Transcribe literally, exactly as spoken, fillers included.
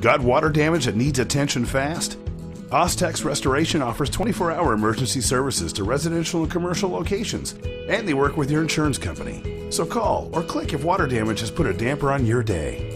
Got water damage that needs attention fast? Aus Tex Restoration offers twenty-four hour emergency services to residential and commercial locations, and they work with your insurance company. So call or click if water damage has put a damper on your day.